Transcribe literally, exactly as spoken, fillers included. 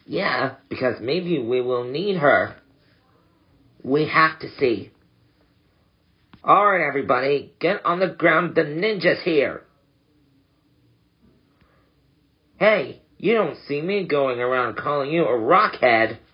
Yeah, because maybe we will need her. We have to see. Alright, everybody, get on the ground, the ninja's here. Hey, you don't see me going around calling you a rockhead.